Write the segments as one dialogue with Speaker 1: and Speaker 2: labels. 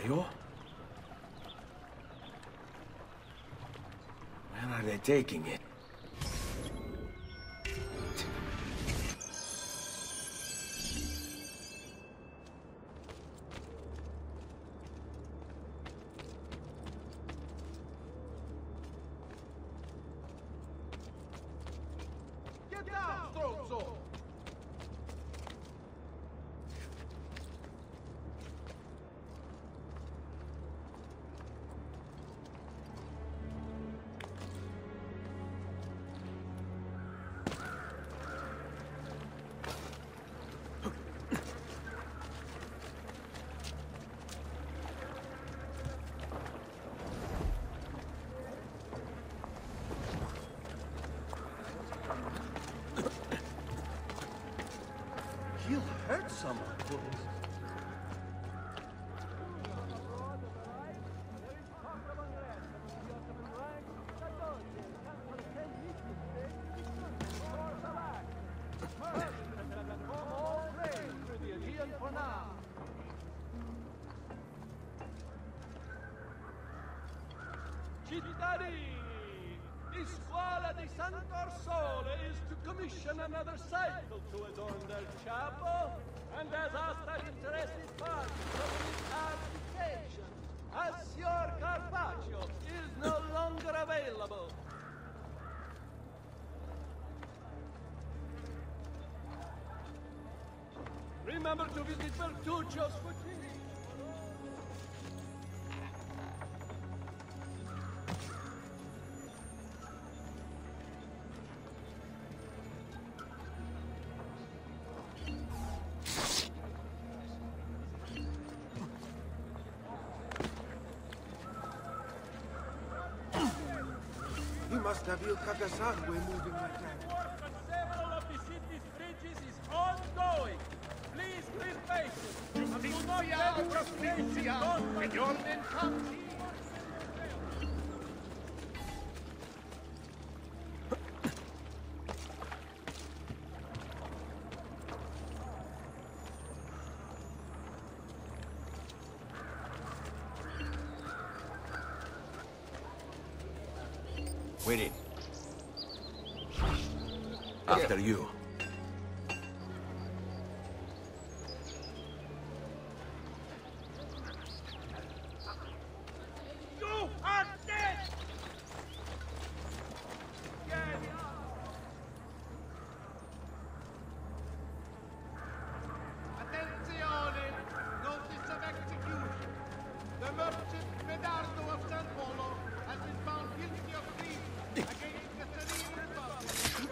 Speaker 1: Mayo? Where are they taking it?
Speaker 2: Get down, Strozzo! He'll hurt someone.
Speaker 3: Cittadini, the Scuola di Sant'Orsole is to commission another cycle to adorn their chapel, and as hasta interested parties of the application, Ezio Carpaccio is no longer available. Remember to visit Bertuccio's for tea.
Speaker 1: He must have Il Cagasangue moving like that.
Speaker 3: Work on several of the city's bridges is ongoing. Please be patient. And do not let frustration caused by your income.
Speaker 1: Wait in. After you.
Speaker 3: You are dead!
Speaker 2: Attenzione! Notice of execution. The merchant Medardo of San Polo has been found guilty of treason against the Serene Republic.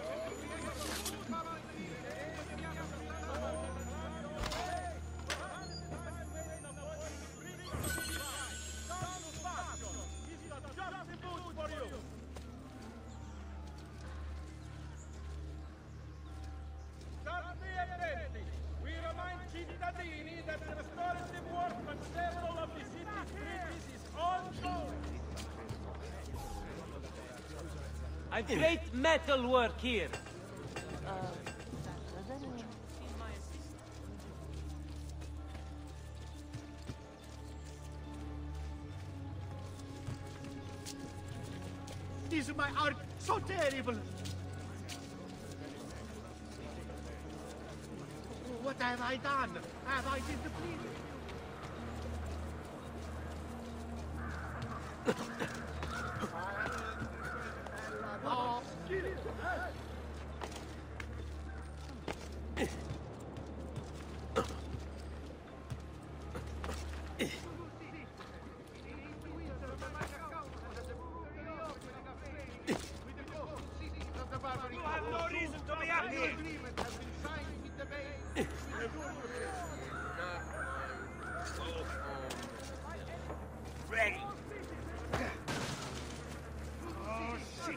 Speaker 3: We remind cittadini that the restorative work on several of the city's bridges is ongoing.
Speaker 4: A great metal work here.
Speaker 2: Is my art so terrible? What have I done? Have I displeased? Oh,
Speaker 3: You have no reason to be happy.
Speaker 2: agreement has been signed with the Bay.
Speaker 3: Ready.
Speaker 2: Oh, shit!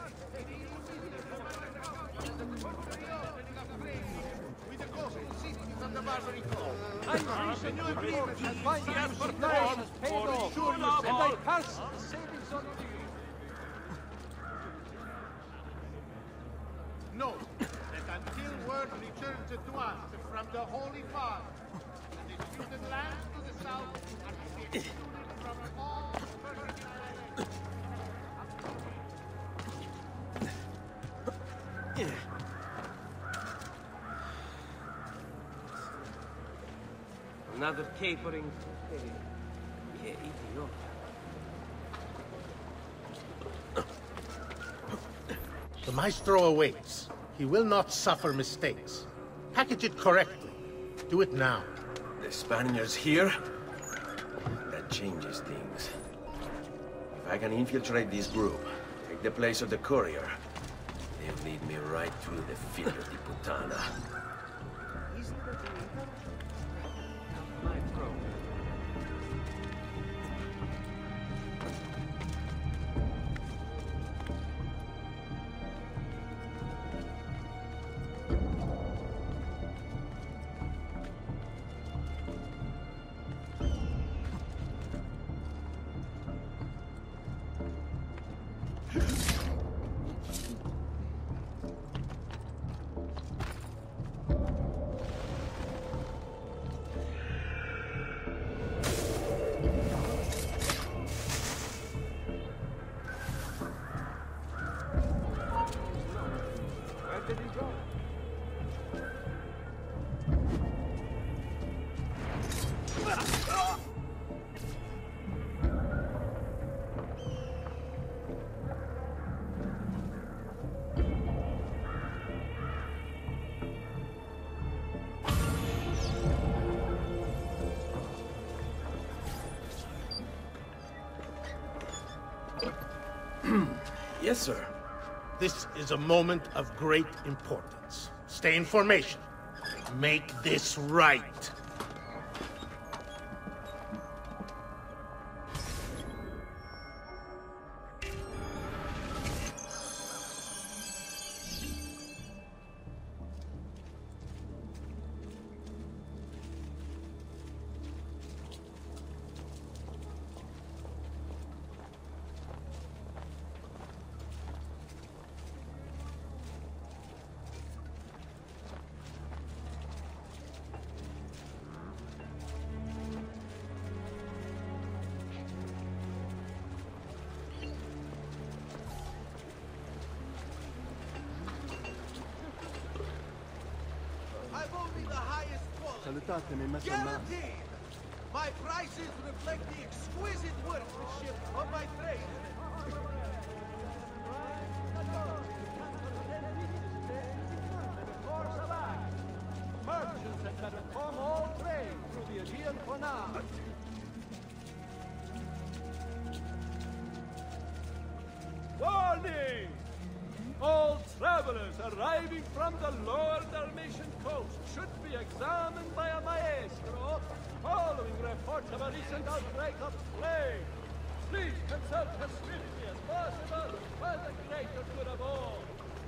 Speaker 2: With the coast cities of the Barbary Coast.
Speaker 3: The new agreement has been
Speaker 2: Yes,
Speaker 3: for
Speaker 2: for
Speaker 3: time
Speaker 2: time.
Speaker 3: paid off,
Speaker 2: Sure,
Speaker 3: and
Speaker 2: you
Speaker 3: I
Speaker 2: said.
Speaker 3: pass the savings on to you.
Speaker 2: Note that until word returns to us from the Holy Father, the disputed lands to the south are to be excluded from all persons
Speaker 4: Another capering. Che idiota.
Speaker 5: The maestro awaits. He will not suffer mistakes. Package it correctly. Do it now.
Speaker 6: The Spaniards here? That changes things. If I can infiltrate this group, take the place of the courier, they'll lead me right to the Figlio di Puttana.
Speaker 4: My throat.
Speaker 6: Yes, sir.
Speaker 5: This is a moment of great importance. Stay in formation. Make this right.
Speaker 2: I've only the highest quality. Guaranteed! My prices reflect the exquisite workmanship of my trade.
Speaker 3: Merchants had better come all trade through the Aegean Canal. Warning! All travelers arriving from the lower Dalmatian coast should be examined by a maestro following reports of a recent outbreak of plague. Please consult as swiftly as possible for the greater good of all.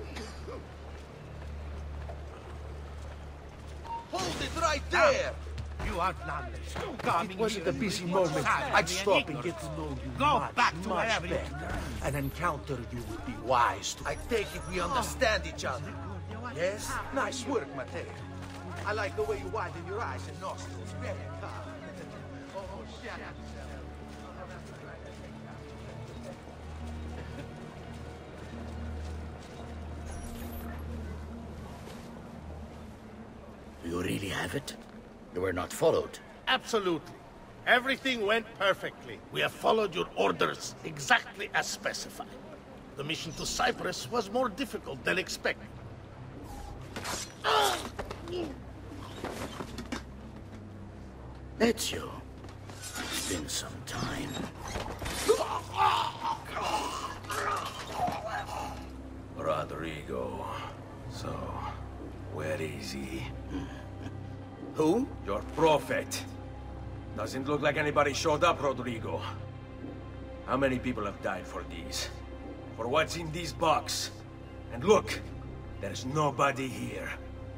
Speaker 2: Hold it right there!
Speaker 1: You outlanders.
Speaker 7: It wasn't a busy moment. I'd stop and get to know you
Speaker 1: Go
Speaker 7: much,
Speaker 1: back to
Speaker 7: much
Speaker 1: wherever you
Speaker 7: better. An encounter you would be wise to.
Speaker 2: I take it we understand each other. Yes? Nice work, Matteo. I like the way you widen your eyes and nostrils. Very calm. Oh, shut up.
Speaker 7: You really have it? You were not followed.
Speaker 5: Absolutely. Everything went perfectly. We have followed your orders exactly as specified. The mission to Cyprus was more difficult than expected.
Speaker 7: Ezio, it's been some time.
Speaker 6: Rodrigo. So, where is he?
Speaker 7: Who?
Speaker 6: Your prophet. Doesn't look like anybody showed up, Rodrigo. How many people have died for these? For what's in this box? And look, there's nobody here.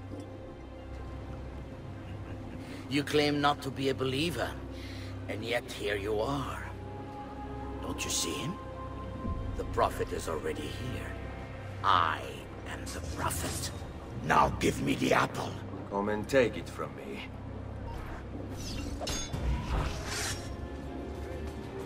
Speaker 7: You claim not to be a believer, and yet here you are. Don't you see him? The prophet is already here. I am the prophet. Now give me the apple.
Speaker 6: Come and take it from me.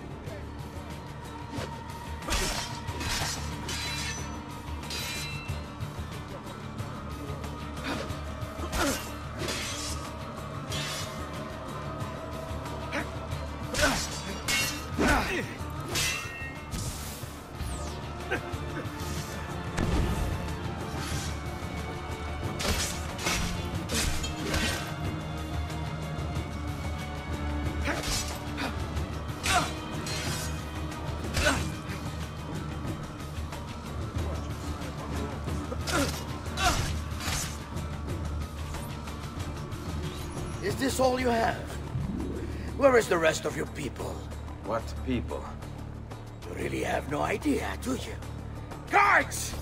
Speaker 7: Is this all you have? Where is the rest of your people?
Speaker 6: What people?
Speaker 7: You really have no idea, do you? Guards!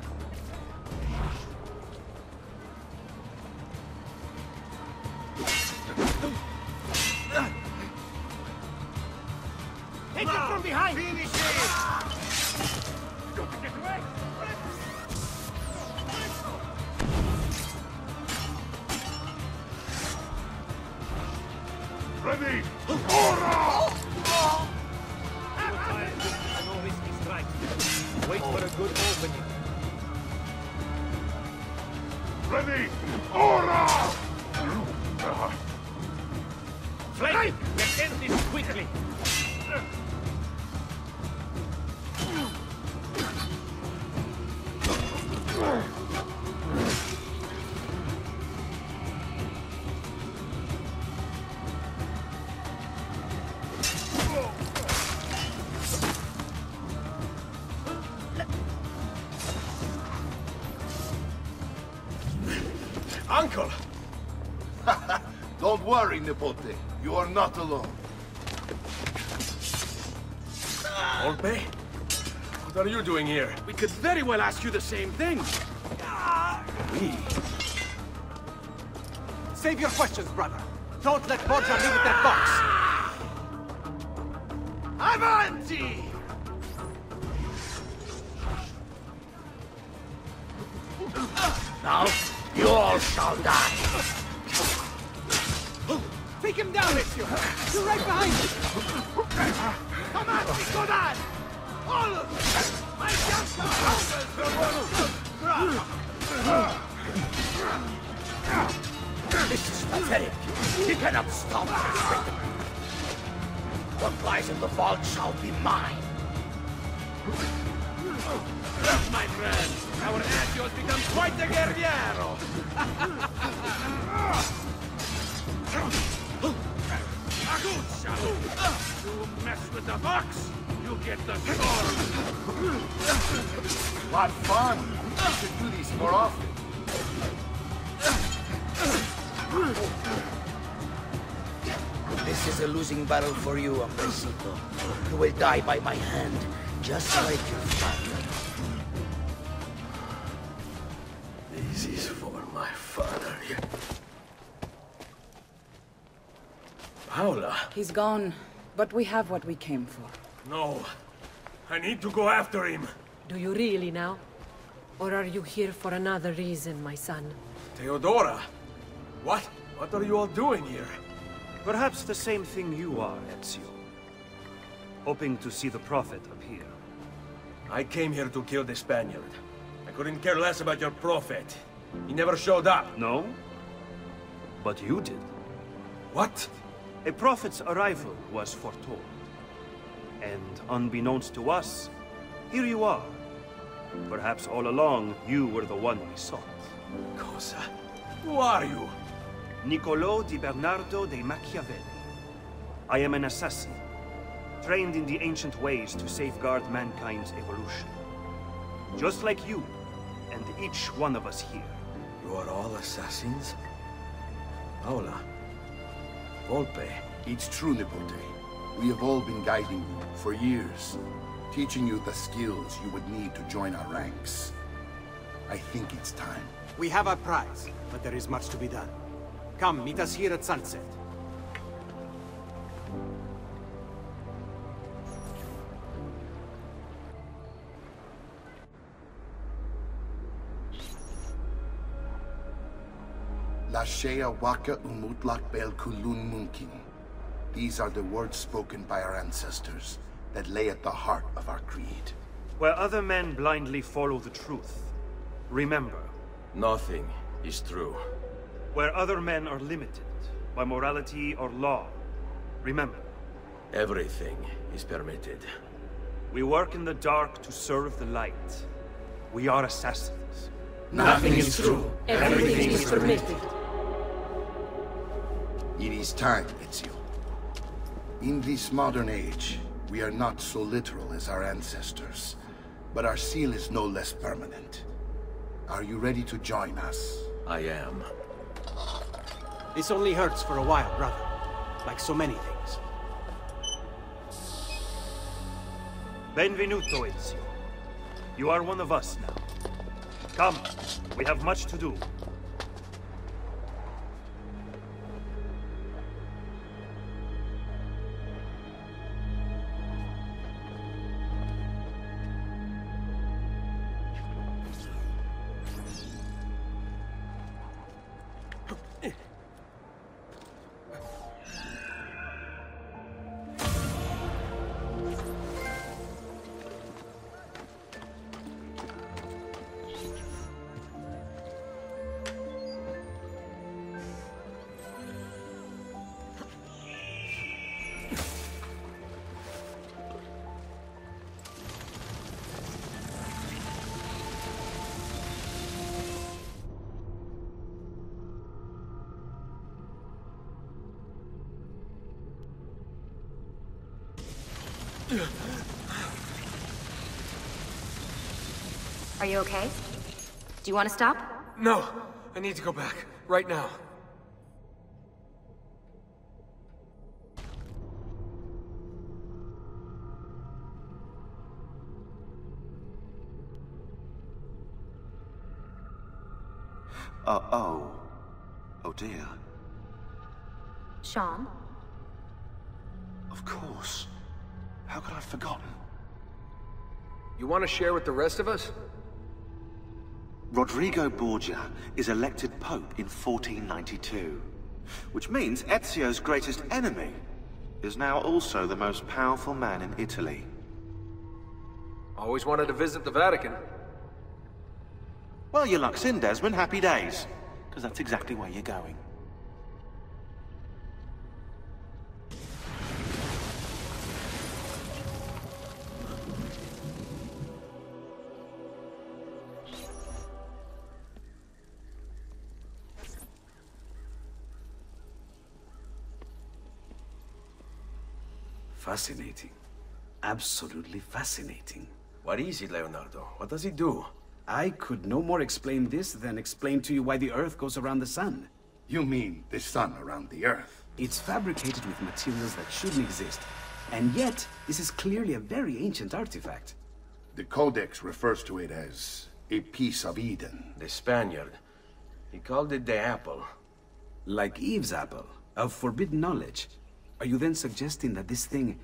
Speaker 1: Take it from behind! Finish it!
Speaker 8: Ready! Ora!
Speaker 4: No risky strikes. Wait for a good opening.
Speaker 8: Ready! Ora!
Speaker 4: Flank! Let's end this quickly.
Speaker 6: Uncle!
Speaker 8: Don't worry, Nipote. You are not alone.
Speaker 6: Volpe? What are you doing here?
Speaker 1: We could very well ask you the same thing.
Speaker 6: We?
Speaker 1: Save your questions, brother. Don't let Borgia leave with that box. Avanti!
Speaker 7: Now, you all shall die.
Speaker 1: Take him down, Ezio! You're right behind him! Come on, Nicodan! All of you! My
Speaker 7: This is pathetic. You cannot stop this victim. What lies in the vault shall be mine.
Speaker 1: My friend, our Ezio has become quite a guerriero! You mess with the box, you get the sword!
Speaker 8: What fun! We should do this more often.
Speaker 7: This is a losing battle for you, Hombrecito. You will die by my hand, just like your father.
Speaker 6: This is for my father. Paula?
Speaker 9: He's gone, but we have what we came for.
Speaker 6: No. I need to go after him.
Speaker 10: Do you really now? Or are you here for another reason, my son?
Speaker 6: Theodora? What? What are you all doing here?
Speaker 11: Perhaps the same thing you are, Ezio. Hoping to see the Prophet appear.
Speaker 6: I came here to kill the Spaniard. I couldn't care less about your Prophet. He never showed up.
Speaker 11: No? But you did.
Speaker 6: What?
Speaker 11: A Prophet's arrival was foretold. And unbeknownst to us, here you are. Perhaps all along, you were the one we sought.
Speaker 6: Cosa? Who are you?
Speaker 11: Niccolò di Bernardo de Machiavelli. I am an assassin, trained in the ancient ways to safeguard mankind's evolution. Just like you, and each one of us here.
Speaker 6: You are all assassins? Paula. Volpe.
Speaker 8: It's true, Nipote. We have all been guiding you for years, teaching you the skills you would need to join our ranks. I think it's time.
Speaker 1: We have our prize, but there is much to be done. Come, meet us here at sunset.
Speaker 8: Lashea waka umutlak bel kulun munkin. These are the words spoken by our ancestors that lay at the heart of our creed.
Speaker 11: Where other men blindly follow the truth, remember.
Speaker 6: Nothing is true.
Speaker 11: Where other men are limited by morality or law, remember.
Speaker 6: Everything is permitted.
Speaker 11: We work in the dark to serve the light. We are assassins.
Speaker 8: Nothing is true.
Speaker 10: Everything is permitted.
Speaker 8: It is time, Ezio. In this modern age, we are not so literal as our ancestors, but our seal is no less permanent. Are you ready to join us?
Speaker 6: I am.
Speaker 12: This only hurts for a while, brother. Like so many things.
Speaker 11: Benvenuto, Ezio. You are one of us now. Come, we have much to do.
Speaker 13: Are you okay? Do you want to stop?
Speaker 12: No, I need to go back. Right now.
Speaker 14: Oh dear.
Speaker 13: Sean?
Speaker 14: Of course. How could I have forgotten?
Speaker 12: You want to share with the rest of us?
Speaker 14: Rodrigo Borgia is elected Pope in 1492, which means Ezio's greatest enemy is now also the most powerful man in Italy.
Speaker 12: Always wanted to visit the Vatican.
Speaker 14: Well, your luck's in, Desmond. Happy days. Because that's exactly where you're going.
Speaker 12: Fascinating. Absolutely fascinating.
Speaker 6: What is it, Leonardo? What does it do?
Speaker 12: I could no more explain this than explain to you why the Earth goes around the Sun.
Speaker 8: You mean the sun around the Earth?
Speaker 12: It's fabricated with materials that shouldn't exist. And yet, this is clearly a very ancient artifact.
Speaker 8: The Codex refers to it as a piece of Eden.
Speaker 6: The Spaniard. He called it the apple.
Speaker 12: Like Eve's apple, of forbidden knowledge. Are you then suggesting that this thing...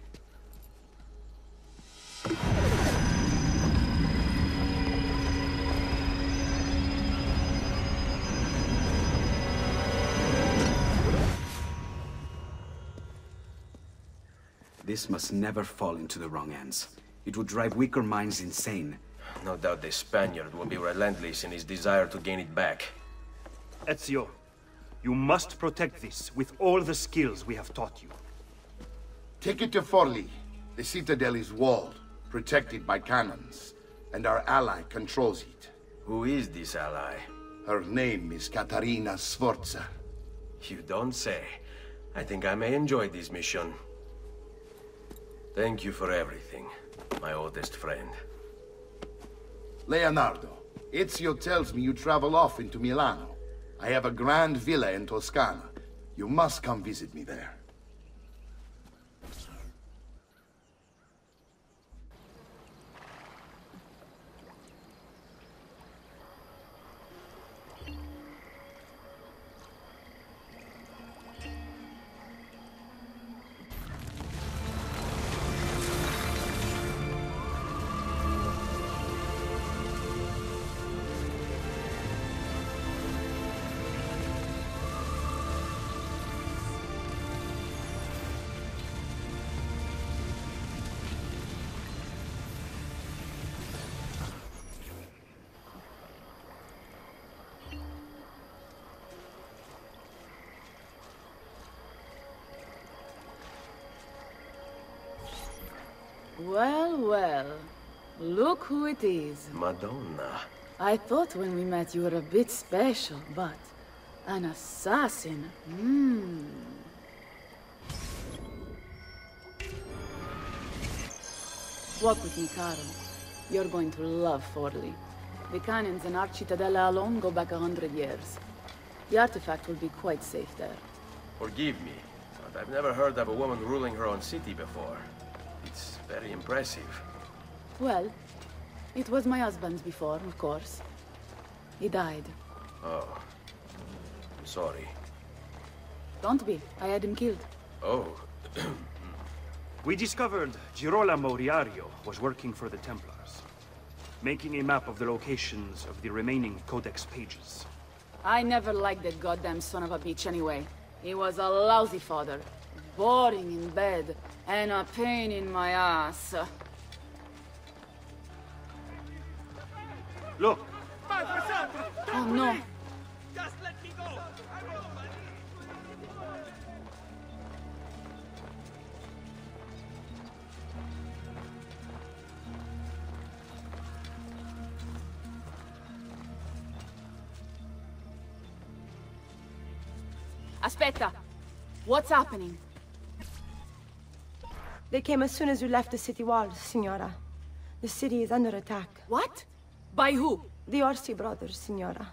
Speaker 12: This must never fall into the wrong hands. It would drive weaker minds insane.
Speaker 6: No doubt the Spaniard will be relentless in his desire to gain it back.
Speaker 11: Ezio, you must protect this with all the skills we have taught you.
Speaker 8: Take it to Forli. The citadel is walled, protected by cannons, and our ally controls it.
Speaker 6: Who is this ally?
Speaker 8: Her name is Caterina Sforza.
Speaker 6: You don't say. I think I may enjoy this mission. Thank you for everything, my oldest friend.
Speaker 8: Leonardo, Ezio tells me you travel often to Milano. I have a grand villa in Toscana. You must come visit me there.
Speaker 9: Well, well. Look who it is.
Speaker 6: Madonna.
Speaker 9: I thought when we met you were a bit special, but... an assassin? Walk with me, Caro. You're going to love Forli. The cannons in our Cittadella alone go back 100 years. The artifact will be quite safe there.
Speaker 6: Forgive me, but I've never heard of a woman ruling her own city before. It's very impressive.
Speaker 9: Well, it was my husband's before, of course. He died.
Speaker 6: Oh. I'm sorry.
Speaker 9: Don't be. I had him killed.
Speaker 6: Oh.
Speaker 11: We discovered Girolamo Riario was working for the Templars, making a map of the locations of the remaining Codex pages.
Speaker 9: I never liked that goddamn son of a bitch anyway. He was a lousy father, boring in bed, and a pain in my ass.
Speaker 11: Look!
Speaker 9: Oh no!
Speaker 3: Just let me go!
Speaker 9: Aspetta! What's happening?
Speaker 15: They came as soon as you left the city walls, Signora. The city is under attack.
Speaker 9: What? By who?
Speaker 15: The Orsi brothers, Signora.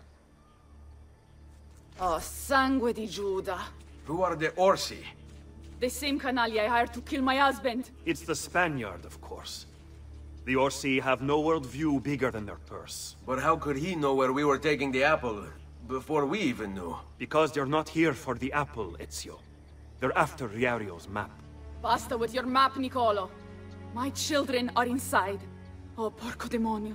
Speaker 9: Oh, sangue di Giuda.
Speaker 6: Who are the Orsi?
Speaker 9: The same canaglia I hired to kill my husband.
Speaker 11: It's the Spaniard, of course. The Orsi have no worldview bigger than their purse.
Speaker 6: But how could he know where we were taking the apple before we even knew?
Speaker 11: Because they're not here for the apple, Ezio. They're after Riario's map.
Speaker 9: Basta with your map, Nicolo. My children are inside. Oh, porco demonio.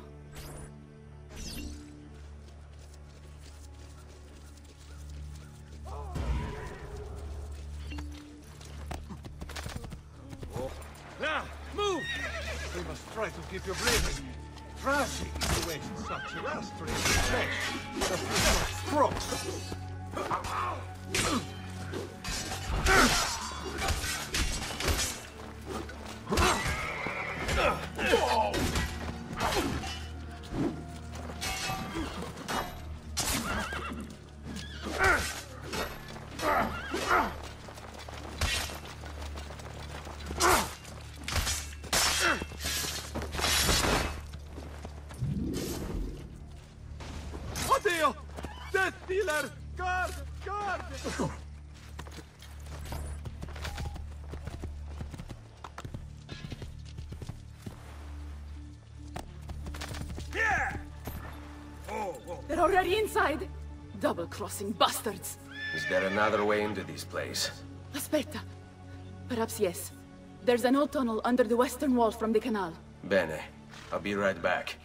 Speaker 3: Now, move! We must try to keep you breathing. Tragic to waste such illustrious flesh for a few more Oddio! Death dealer! Guard! Guard!
Speaker 9: Yeah! They're already inside! Double-crossing bastards!
Speaker 6: Is there another way into this place?
Speaker 9: Aspetta. Perhaps yes. There's an old tunnel under the western wall from the canal.
Speaker 6: Bene. I'll be right back.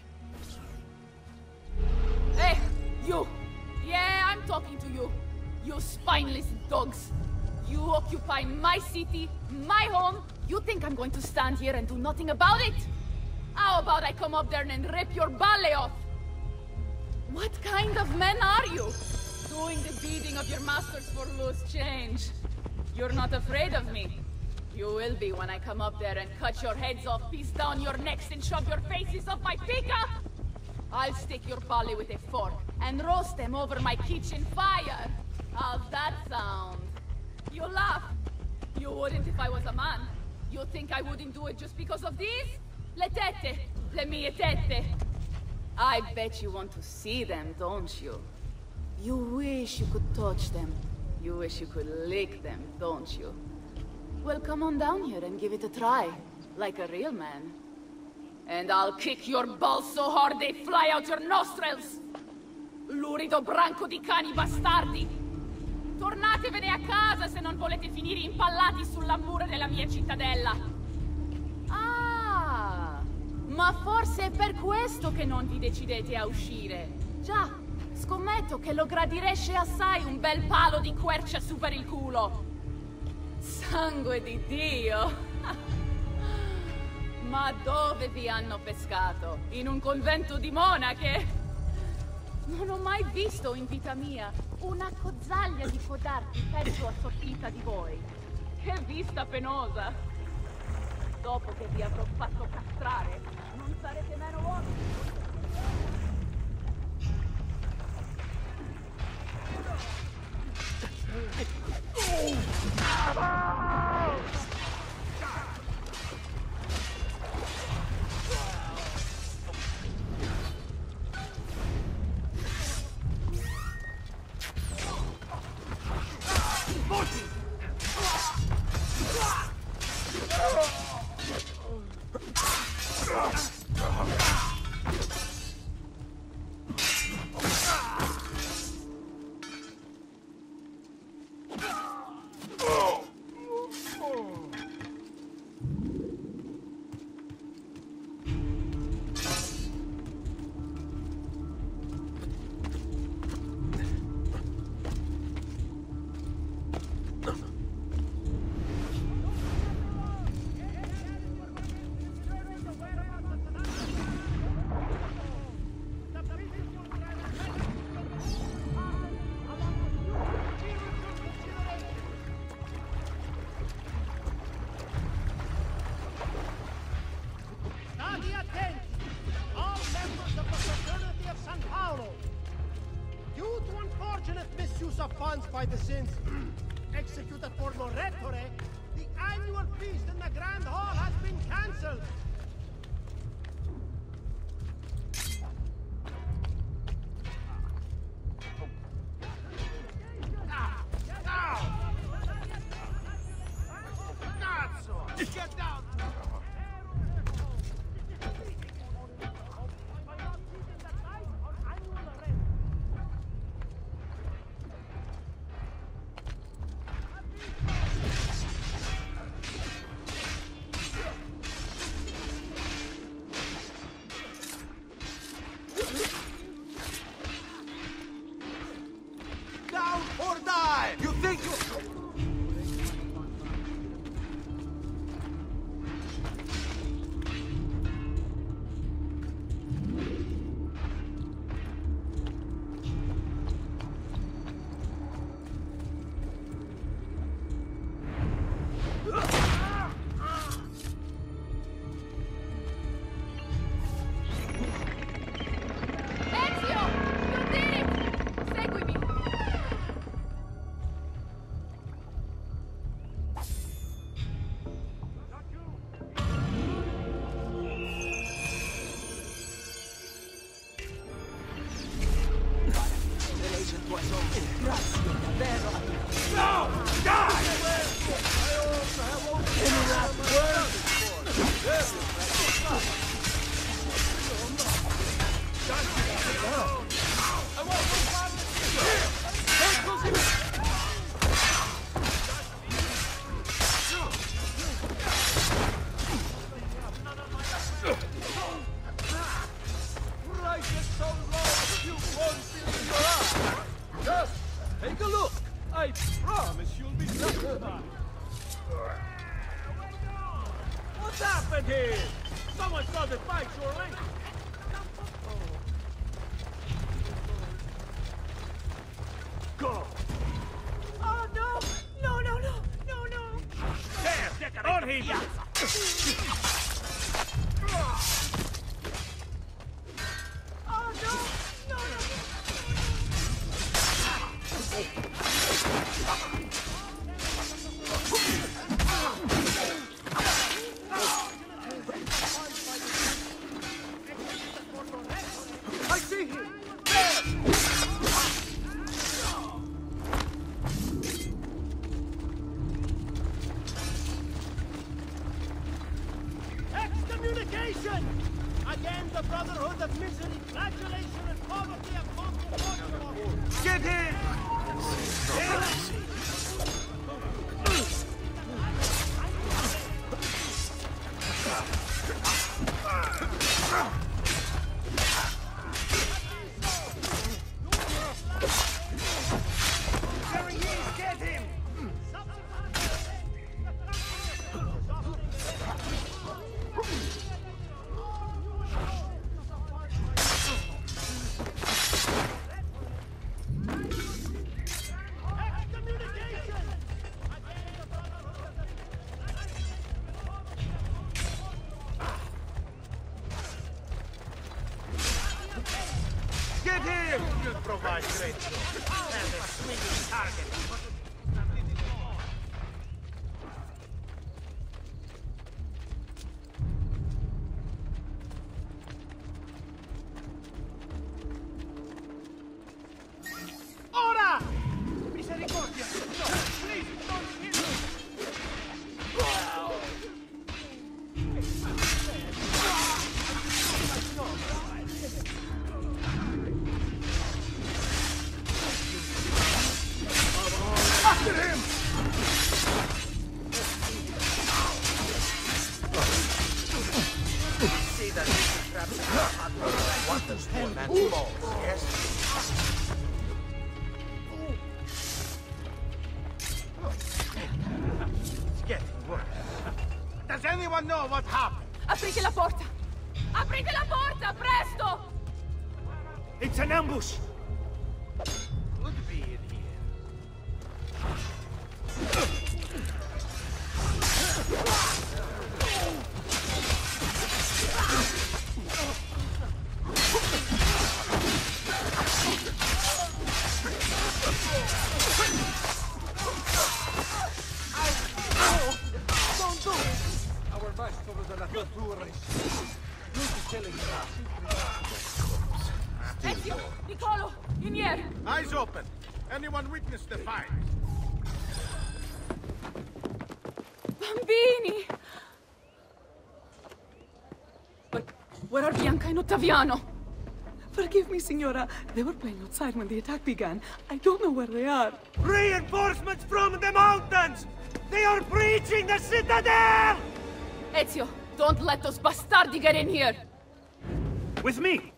Speaker 9: Hey! You! Yeah, I'm talking to you. You spineless dogs. You occupy my city, my home. You think I'm going to stand here and do nothing about it? How about I come up there and rip your ballet off? What kind of men are you? Doing the bidding of your masters for loose change. You're not afraid of me. You will be when I come up there and cut your heads off, piece down your necks, and shove your faces up my pica! I'll stick your ballet with a fork and roast them over my kitchen fire. How's that sound? You laugh. You wouldn't if I was a man. You think I wouldn't do it just because of these? Le tette, le mie tette. I bet you want to see them, don't you? You wish you could touch them. You wish you could lick them, don't you? Well, come on down here and give it a try, like a real man. And I'll kick your balls so hard they fly out your nostrils! Lurido branco di cani bastardi! Tornatevene a casa se non volete finire impallati sulla mura della mia cittadella! Ah! Ma forse è per questo che non vi decidete a uscire! Già, scommetto che lo gradireste assai un bel palo di quercia su per il culo! Sangue di Dio! Ma dove vi hanno pescato? In un convento di monache? Non ho mai visto in vita mia una cozzaglia di codardi peggio assortita di voi. Che vista penosa! Dopo che vi avrò fatto castrare, non sarete meno uomini.
Speaker 2: unfortunate misuse of funds by the sins executed for Moretore, the annual feast in the Grand Hall has been cancelled. Get down!
Speaker 1: Down or die! You think you...
Speaker 9: Ezio! You did it! Seguimi!
Speaker 1: No! Die! Any last
Speaker 3: Right it so low you won't believe your eyes. Just take a look. I promise you'll be satisfied. What's happened here? Someone saw the fight, surely. Go.
Speaker 1: Oh, no! No, no, no! No, no!
Speaker 3: On him!
Speaker 1: Oh, no! No, no!
Speaker 2: I see him! Excommunication! Again, the Brotherhood of Misery, flagellation, and poverty have conquered Portugal.
Speaker 1: Get him!
Speaker 2: There he is! Get him!
Speaker 1: Get him!
Speaker 5: You provide great joy. And a swinging target.
Speaker 2: Ora! Misericordia! No, please, don't kill me!
Speaker 1: After him!
Speaker 5: See that this traps wonders for man's balls, yes? It's getting worse.
Speaker 2: Does anyone know what happened?
Speaker 9: Aprite la porta! Aprite la porta, presto!
Speaker 11: It's an ambush!
Speaker 5: Could be in here.
Speaker 3: Don't do it! Our maestro della tortura is killing us.
Speaker 9: Ezio! Niccolo! In here!
Speaker 5: Eyes open. Anyone witness the fight?
Speaker 9: Bambini! But where are Bianca and Ottaviano?
Speaker 16: Forgive me, Signora. They were playing outside when the attack began. I don't know where they are.
Speaker 3: Reinforcements from the mountains! They are breaching the citadel!
Speaker 9: Ezio, don't let those bastardi get in here!
Speaker 11: With me!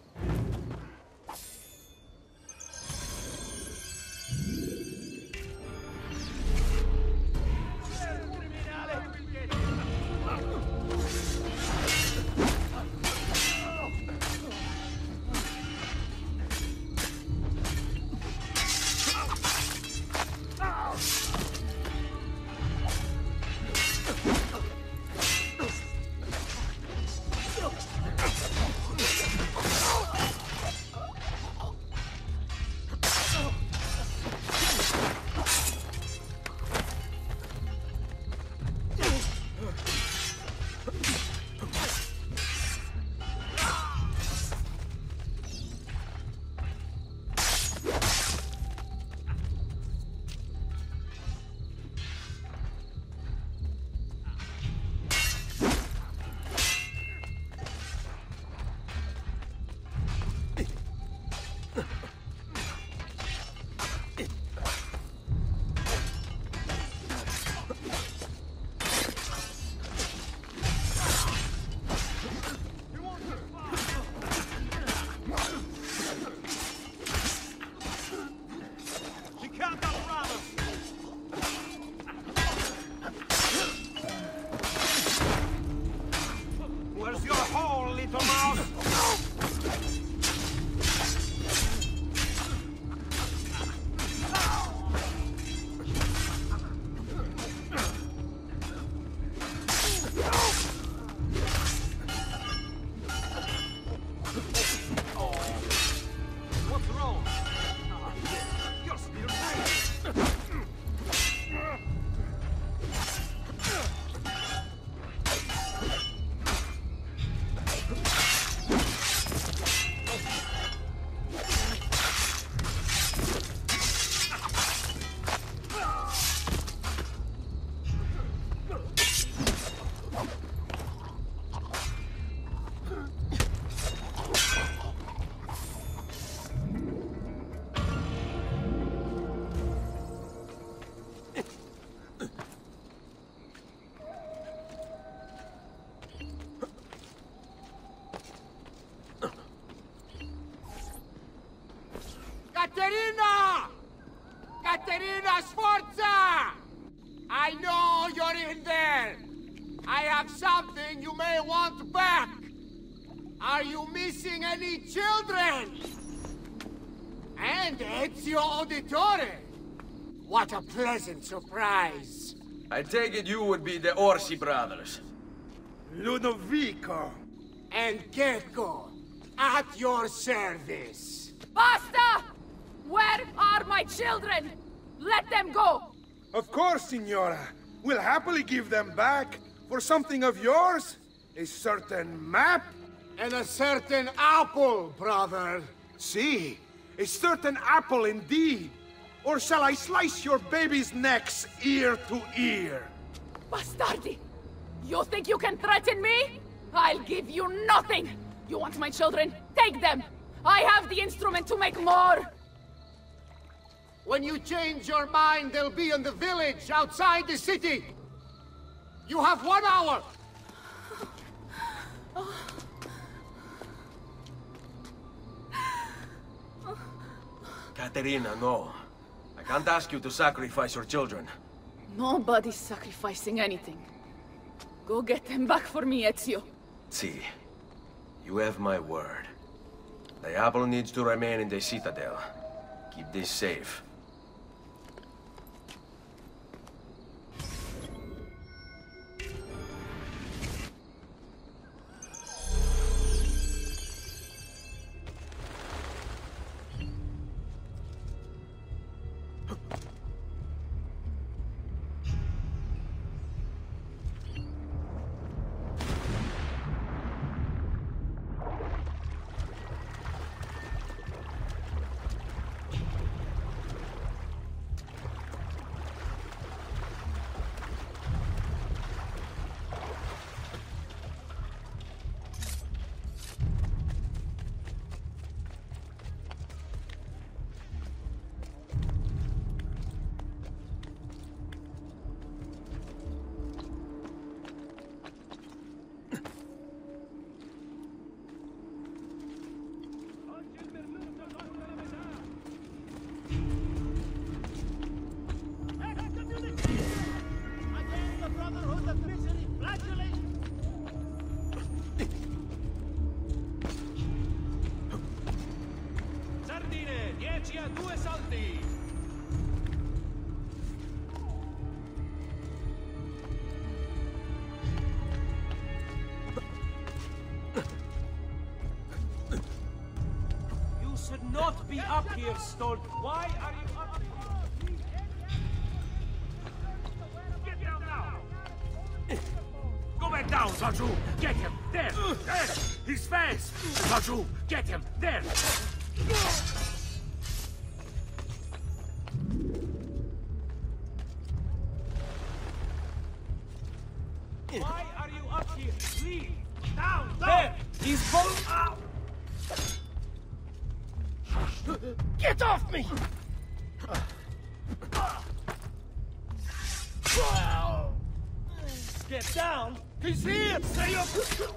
Speaker 3: Where's your hole, little mouse? What's wrong? You're still breathing.
Speaker 2: Caterina! Caterina Sforza! I know you're in there! I have something you may want back! Are you missing any children? And Ezio Auditore! What a pleasant surprise!
Speaker 6: I take it you would be the Orsi brothers.
Speaker 2: Ludovico and Gecko, at your service.
Speaker 9: Basta! Where are my children? Let them go!
Speaker 17: Of course, Signora. We'll happily give them back for something of yours. A certain map.
Speaker 2: And a certain apple, brother.
Speaker 17: See, a certain apple indeed. Or shall I slice your baby's necks ear to ear?
Speaker 9: Bastardi! You think you can threaten me? I'll give you nothing! You want my children? Take them! I have the instrument to make more!
Speaker 2: When you change your mind, they'll be in the village outside the city. You have 1 hour.
Speaker 6: Caterina, no. I can't ask you to sacrifice your children.
Speaker 9: Nobody's sacrificing anything. Go get them back for me, Ezio.
Speaker 6: See, you have my word. The apple needs to remain in the citadel. Keep this safe.
Speaker 3: Sardine, 10 a 2 soldi! You should not be up here, Stolt. Why are you up here? Get down now! Go back down, Zaju! Get him! There! There! His face! Zaju! Get him! There! Why are you up here? Leave! Down! Down! There! He's both out! Get off me! Get down! He's here! Stay up!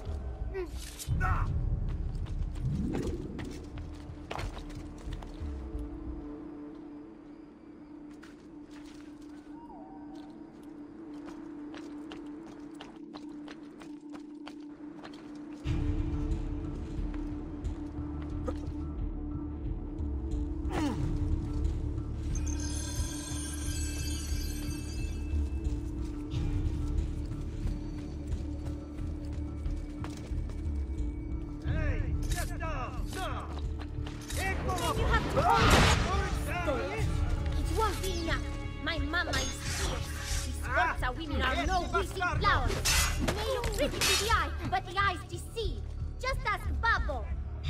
Speaker 18: It won't be enough. My mama is fierce. These Sforza women are no greasy flowers. They may look pretty to the eye, but the eyes deceive. Just ask Babbo.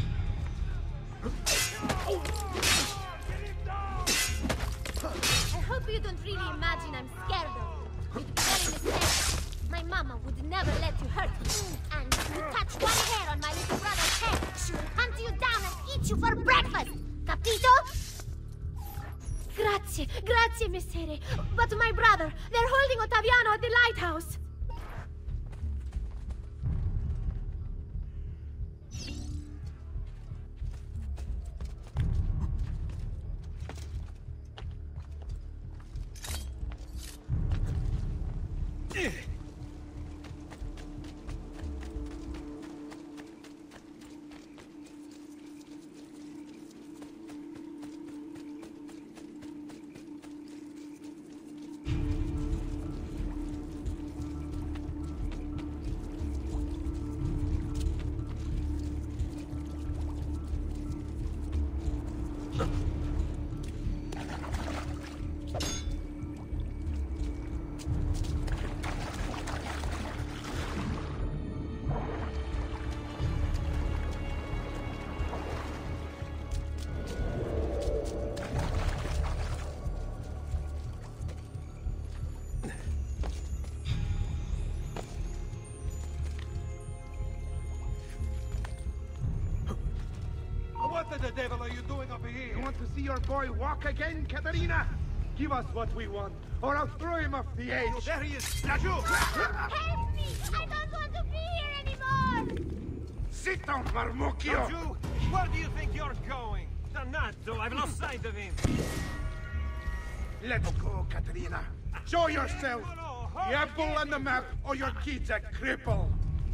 Speaker 18: I hope you don't really imagine I'm scared of you. You'd be very mistaken. My mama would never let you hurt me. And if you touch one hair on my little brother's head, she will hunt you down and eat you for breakfast. Capito? Grazie, grazie, messere. But my brother, they're holding Ottaviano at the lighthouse.
Speaker 17: What the devil are you doing up here? You want to see your boy walk again, Katerina? Give us what we want, or I'll throw him off the edge.
Speaker 2: Oh, there he is! Laju!
Speaker 18: Help me! I don't want to be here anymore!
Speaker 17: Sit down, Marmocchio!
Speaker 3: Laju, where do you think you're going? Dannato, I've lost sight of him.
Speaker 17: Let's go, Katerina. Show yourself! The apple on the map, or your kid's a cripple.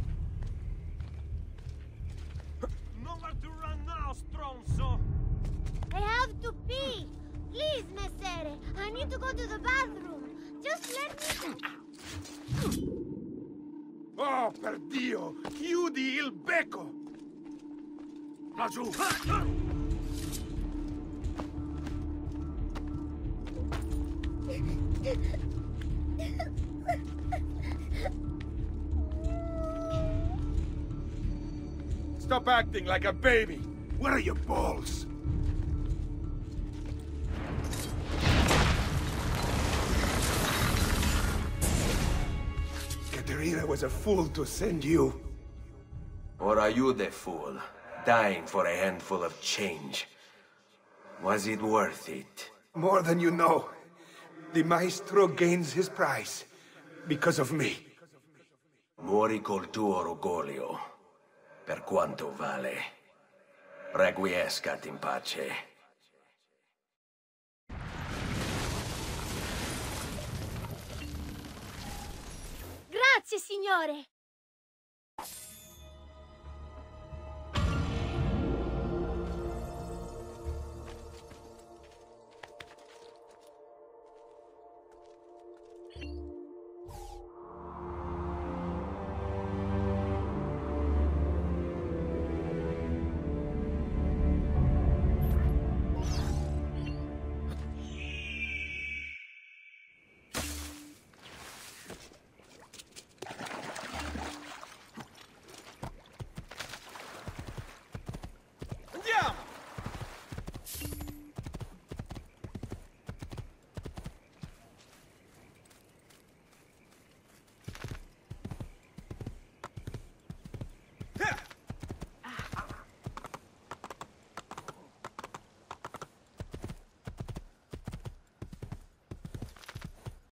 Speaker 3: Nowhere to run now, stronzo.
Speaker 18: I have to pee! Please, messere! I need to go to the bathroom! Just let me...
Speaker 17: Oh, per Dio! Chiudi il becco! Laggiù! Stop acting like a baby! Where are your balls? Katerina was a fool to send you.
Speaker 6: Or are you the fool, dying for a handful of change? Was it worth it?
Speaker 17: More than you know. The maestro gains his prize because of me.
Speaker 6: Muori col tuo orgoglio, per quanto vale. Requiescat in pace.
Speaker 18: Grazie, signore!